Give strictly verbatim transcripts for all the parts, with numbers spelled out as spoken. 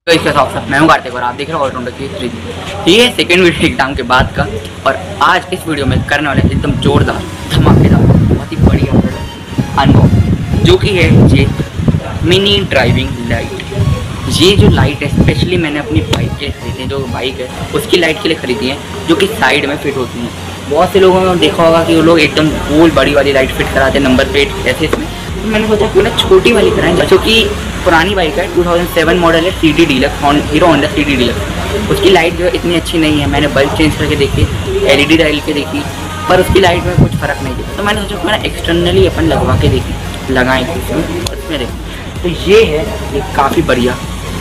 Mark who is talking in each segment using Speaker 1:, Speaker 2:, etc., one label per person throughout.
Speaker 1: तो इसके साथ मैं हूँ कार्तिक और आप देख रहे हो ऑलराउंडर की थ्री। ये सेकंड वीडियो एग्जाम के बाद का, और आज इस वीडियो में करने वाले एकदम जोरदार धमाकेदार बहुत ही बढ़िया अनुभव, जो कि है ये मिनी ड्राइविंग लाइट। ये जो लाइट है स्पेशली मैंने अपनी बाइक के खरीदी है, जो बाइक है उसकी लाइट के लिए खरीदी है, जो कि साइड में फिट होती है। बहुत से लोगों ने देखा होगा कि वो लोग एकदम गोल बड़ी वाली लाइट फिट कराते हैं, नंबर प्लेट ऐसे इसमें। तो मैंने सोचा क्यों ना छोटी वाली कराएं, जो कि पुरानी बाइक है, टू थाउजेंड सेवन मॉडल है, C D deluxe, Hero Honda C D deluxe. उसकी लाइट जो है इतनी अच्छी नहीं है। मैंने बल्ब चेंज करके देखी, एल ई डी डाल के देखी, पर उसकी लाइट में कुछ फ़र्क नहीं दिखा। तो मैंने सोचा क्यों ना एक्सटर्नली अपन लगवा के देखी, लगाएँ इसमें और इसमें देखें। तो ये है ये काफ़ी बढ़िया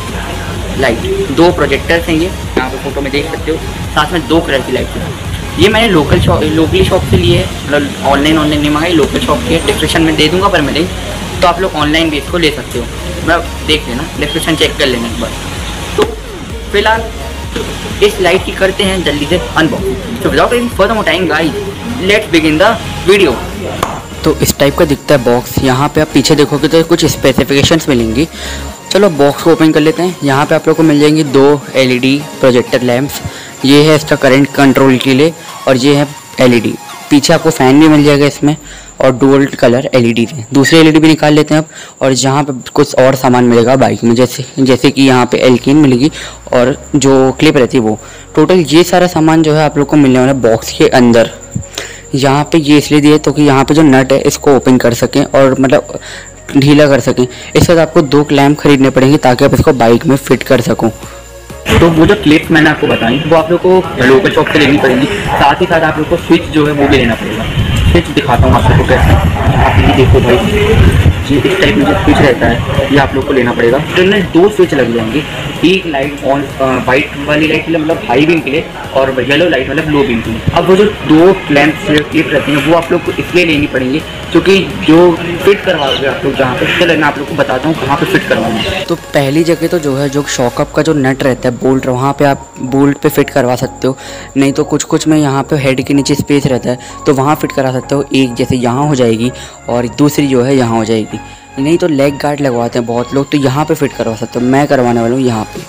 Speaker 1: लाइट। दो प्रोजेक्टर्स हैं, ये यहाँ पे फोटो में देख सकते हो, साथ में दो कलर की लाइट है। ये मैंने लोकल शॉप लोकली शॉप से लिए है, मतलब ऑनलाइन ऑनलाइन नहीं मंगाई, लोकल शॉप की है। डिस्क्रिप्शन में दे दूंगा पर मैं लिंक, तो आप लोग ऑनलाइन भी इसको ले सकते हो, मतलब देख लेना, डिस्क्रिप्शन चेक कर लेना एक बार। तो फिलहाल इस लाइट की करते हैं जल्दी से अनबॉक्सिंग। तो without any further time guys, let's begin the video. तो इस टाइप का दिखता है बॉक्स। यहाँ पे आप पीछे देखोगे तो कुछ स्पेसिफिकेशंस मिलेंगी। चलो बॉक्स को ओपन कर लेते हैं। यहाँ पे आप लोग को मिल जाएंगी दो एलईडी प्रोजेक्टर लैंप्स। ये है इसका करंट कंट्रोल के लिए, और ये है एलईडी। पीछे आपको फैन भी मिल जाएगा इसमें, और डुअल कलर एलईडी है। दूसरी एलईडी भी निकाल लेते हैं अब। और यहाँ पे कुछ और सामान मिलेगा बाइक में, जैसे जैसे कि यहाँ पे एल्कीन मिलेगी और जो क्लिप रहती है वो। टोटल ये सारा सामान जो है आप लोग को मिलने वाला है बॉक्स के अंदर। यहाँ पे ये इसलिए दिए तो कि यहाँ पे जो नट है इसको ओपन कर सकें और मतलब ढीला कर सकें। इसके साथ आपको दो क्लैम्प खरीदने पड़ेंगे ताकि आप इसको बाइक में फिट कर सको। तो वो जो क्लिप्स मैंने आपको बताई वो आप लोग को लोकल शॉप से लेनी पड़ेगी। साथ ही साथ आप लोग को स्विच जो है वो भी लेना पड़ेगा। स्विच दिखाता हूँ आप लोग को कैसे। आप ये देखो भाई, ये इस टाइप में जो स्विच रहता है ये आप लोग को लेना पड़ेगा। तो इनमें दो स्विच लग जाएंगे, एक लाइट ऑन वाइट वाली लाइट के लिए मतलब हाई बीम के लिए, और येलो लाइट मतलब लो बीम के लिए। अब वो जो दो क्लैंप क्लिप रहती हैं वो आप लोग को इसलिए लेनी पड़ेंगी क्योंकि जो फिट करवाओगे आप लोग जहाँ पे, चलो मैं आप लोग को बताता हूँ कहाँ पे फिट करवाना है। तो पहली जगह तो जो है जो शॉकअप का जो नट रहता है बोल्ट, वहाँ पे आप बोल्ट पे फिट करवा सकते हो। नहीं तो कुछ कुछ में यहाँ पे हेड के नीचे स्पेस रहता है तो वहाँ फिट करा सकते हो। एक जैसे यहाँ हो जाएगी और दूसरी जो है यहाँ हो जाएगी। नहीं तो लेग गार्ड लगवाते हैं बहुत लोग, तो यहाँ पे फिट करवा सकते हो। मैं करवाने वाला हूँ यहाँ पे।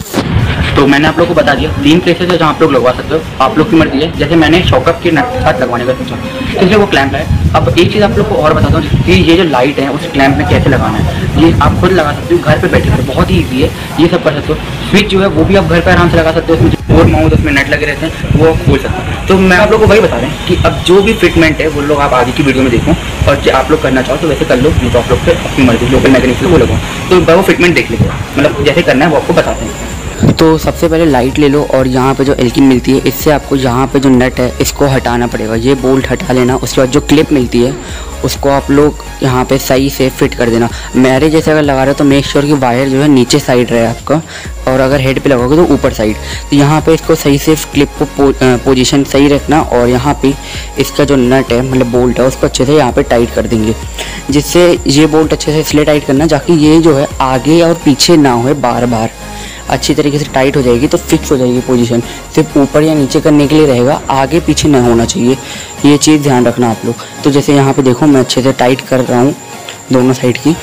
Speaker 1: तो मैंने आप लोग को बता दिया तीन प्लेसेस है जहाँ आप लोग लगवा सकते हो, आप लोग की मर्जी है। जैसे मैंने शॉकअप के नट साथ लगवाने का सोचा, इसलिए वो क्लैंप है। अब एक चीज़ आप लोग को और बताता हूँ कि ये जो लाइट है उस क्लैंप में कैसे लगाना है। ये आप खुद लगा सकते हो घर पे बैठे हुए, बहुत ही ईजी है, ये सब कर सकते हो। स्विच जो है वो भी आप घर पे आराम से लगा सकते हो, उसमें बोर्ड माउथ उसमें नेट लगे रहते हैं वो खोल सकते हैं। तो मैं आप लोग को वही बता रहे हैं कि अब जो भी फिटमेंट है वो लोग आप आगे की वीडियो में देखो, और जो आप लोग करना चाहो तो वैसे कर लो, नहीं तो आप लोग फिर अपनी मर्जी लोकल मैकेनिक से वो लगो। तो वो फिटमेंट देख लीजिए, मतलब जैसे करना है वो आपको बताते हैं। तो सबसे पहले लाइट ले लो, और यहाँ पे जो एल्कीन मिलती है इससे आपको यहाँ पे जो नट है इसको हटाना पड़ेगा। ये बोल्ट हटा लेना। उसके बाद जो क्लिप मिलती है उसको आप लोग यहाँ पे सही से फिट कर देना। मेरे जैसे अगर लगा रहे हो तो मेक श्योर कि वायर जो है नीचे साइड रहे आपका, और अगर हेड पे लगाओगे तो ऊपर साइड। तो यहाँ पे इसको सही से क्लिप को पो, पोजीशन सही रखना, और यहाँ पे इसका जो नट है मतलब बोल्ट है उसको अच्छे से यहाँ पे टाइट कर देंगे, जिससे ये बोल्ट अच्छे से इसलिए टाइट करना ताकि ये जो है आगे और पीछे ना हो बार बार, अच्छी तरीके से टाइट हो जाएगी तो फिक्स हो जाएगी पोजीशन। सिर्फ ऊपर या नीचे करने के लिए रहेगा, आगे पीछे नहीं होना चाहिए। ये चीज़ ध्यान रखना आप लोग। तो जैसे यहाँ पे देखो मैं अच्छे से टाइट कर रहा हूँ दोनों साइड की,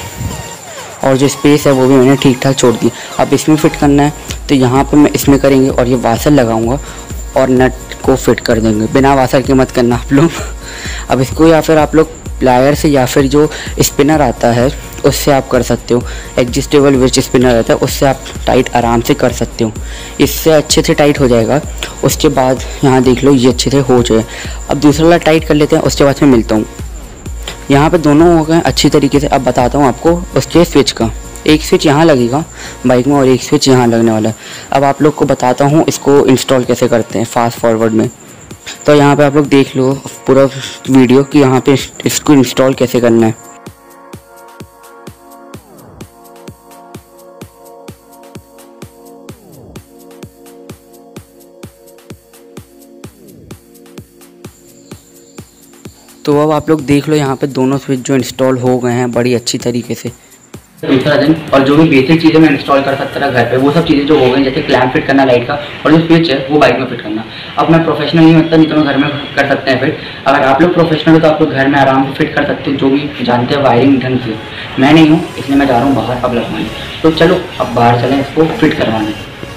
Speaker 1: और जो स्पेस है वो भी मैंने ठीक ठाक छोड़ दी। अब इसमें फिट करना है तो यहाँ पे मैं इसमें करेंगे, और ये वाशर लगाऊंगा और नट को फिट कर देंगे। बिना वाशर के मत करना आप लोग। अब इसको या फिर आप लोग प्लायर से या फिर जो स्पिनर आता है उससे आप कर सकते हो। एडजस्टेबल विच स्पिनर रहता है उससे आप टाइट आराम से कर सकते हो, इससे अच्छे से टाइट हो जाएगा। उसके बाद यहाँ देख लो ये अच्छे से हो जाए। अब दूसरा वाला टाइट कर लेते हैं, उसके बाद मैं मिलता हूँ। यहाँ पे दोनों हो गए अच्छी तरीके से। अब बताता हूँ आपको उसके स्विच का। एक स्विच यहाँ लगेगा बाइक में और एक स्विच यहाँ लगने वाला है। अब आप लोग को बताता हूँ इसको इंस्टॉल कैसे करते हैं फास्ट फॉरवर्ड में। तो यहाँ पे आप लोग देख लो पूरा वीडियो कि यहाँ पे इसको इंस्टॉल कैसे करना है। तो अब आप लोग देख लो यहाँ पे दोनों स्विच जो इंस्टॉल हो गए हैं बड़ी अच्छी तरीके से। दूसरा दिन, और जो भी बेसिक चीज़ें मैं इंस्टॉल कर सकता था घर पे वो सब चीज़ें जो हो गई, जैसे क्लैम्प फिट करना लाइट का, और जो स्विच है वो बाइक में फिट करना। अब मैं प्रोफेशनल नहीं होता, नहीं तो मैं घर में कर सकते हैं फिट। अगर आप लोग प्रोफेशनल हो तो आप लोग घर में आराम से फिट कर सकते हो, जो भी जानते हैं वायरिंग ढंग से। मैं नहीं हूँ, इसलिए मैं जा रहा हूँ बाहर अब लगवाने। तो चलो अब बाहर चलें इसको फिट करवाने।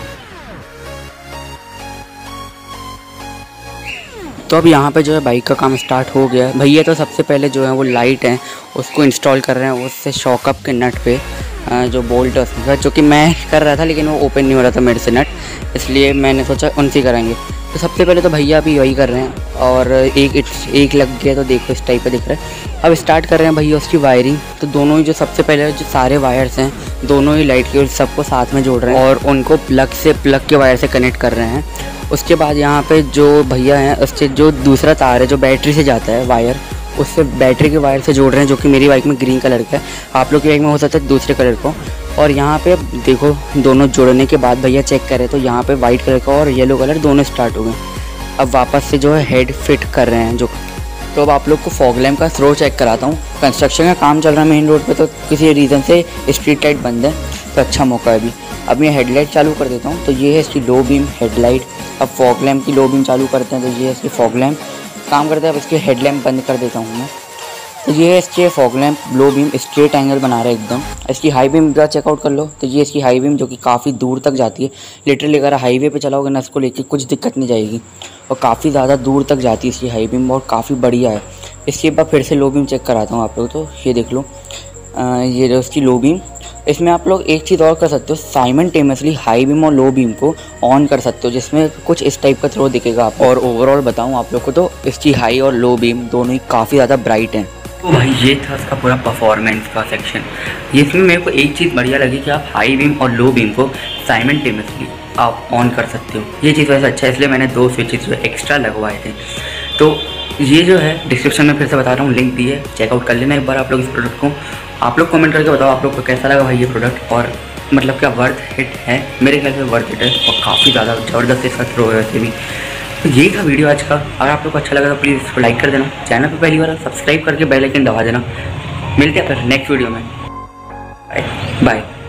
Speaker 1: तो अब यहाँ पे जो है बाइक का काम स्टार्ट हो गया है। भैया तो सबसे पहले जो है वो लाइट है उसको इंस्टॉल कर रहे हैं, उससे शॉकअप के नट पे जो बोल्ट है उसका, जो कि मैं कर रहा था लेकिन वो ओपन नहीं हो रहा था मेरे से नट, इसलिए मैंने सोचा उनसे करेंगे। तो सबसे पहले तो भैया अभी वही कर रहे हैं, और एक एक लग गया तो देखो इस टाइप का दिख रहा है। अब स्टार्ट कर रहे हैं भैया उसकी वायरिंग। तो दोनों ही जो सबसे पहले जो सारे वायर्स हैं दोनों ही लाइट के सबको साथ में जोड़ रहे हैं और उनको प्लग से प्लग के वायर से कनेक्ट कर रहे हैं। उसके बाद यहाँ पे जो भैया हैं उससे जो दूसरा तार है जो बैटरी से जाता है वायर, उससे बैटरी के वायर से जोड़ रहे हैं, जो कि मेरी बाइक में ग्रीन कलर का है, आप लोग की बाइक में हो सकता है दूसरे कलर को। और यहाँ पे देखो दोनों जोड़ने के बाद भैया चेक करें तो यहाँ पे वाइट कलर का और येलो कलर दोनों स्टार्ट हो गए। अब वापस से जो है हेड फिट कर रहे हैं जो। तो अब आप लोग को फॉग लैम्प का थ्रो चेक कराता हूँ। कंस्ट्रक्शन का काम चल रहा है मेन रोड पे, तो किसी रीज़न से स्ट्रीट लाइट बंद है, तो अच्छा मौका है अभी। अब मैं हेडलाइट चालू कर देता हूँ। तो ये है इसकी लो बीम हेडलाइट। अब फॉग लैम्प की लो बीम चालू करते हैं, तो ये है इसकी फॉग लैम्प काम करते हैं। अब इसकी हेडलैम्प बंद कर देता हूँ मैं। तो ये है इसके fog lamp low beam straight angle बना रहा है एकदम। इसकी हाई बीम का चेकआउट कर लो। तो ये इसकी हाई बीम जो कि काफ़ी दूर तक जाती है, लिटरली अगर हाईवे पे चलाओगे ना इसको लेके कुछ दिक्कत नहीं जाएगी, और काफ़ी ज़्यादा दूर तक जाती है इसकी हाई बीम और काफ़ी बढ़िया है। इसके बाद फिर से लो बीम चेक कराता हूँ आप लोग। तो ये देख लो, आ, ये जो इसकी लो बीम, इसमें आप लोग एक चीज़ और कर सकते हो, साइमल्टेनियसली हाई बीम और लो बीम को ऑन कर सकते हो, जिसमें कुछ इस टाइप का थ्रो दिखेगा आपको। और ओवरऑल बताऊं आप लोग को तो इसकी हाई और लो बीम दोनों ही काफ़ी ज़्यादा ब्राइट हैं। तो भाई ये था इसका पूरा परफॉर्मेंस का सेक्शन। ये इसमें मेरे को एक चीज़ बढ़िया लगी कि आप हाई बीम और लो बीम को साइमल्टेनियसली आप ऑन कर सकते हो। ये चीज़ वैसे अच्छा है, इसलिए मैंने दो स्विचेस जो एक्स्ट्रा लगवाए थे। तो ये जो है डिस्क्रिप्शन में फिर से बता रहा हूँ, लिंक दी है, चेकआउट कर लेना एक बार आप लोग इस प्रोडक्ट को। आप लोग कमेंट करके बताओ आप लोग को कैसा लगा भाई ये प्रोडक्ट, और मतलब क्या वर्थ हिट है। मेरे ख्याल से वर्थ हिट है और काफ़ी ज़्यादा ज़बरदस्त इसका थ्रो है वैसे भी। तो यही था वीडियो आज का। अगर आप लोग को अच्छा लगा तो प्लीज़ इसको लाइक कर देना, चैनल पे पहली बार सब्सक्राइब करके बेल आइकन दबा देना। मिलते हैं फिर नेक्स्ट वीडियो में। Bye bye.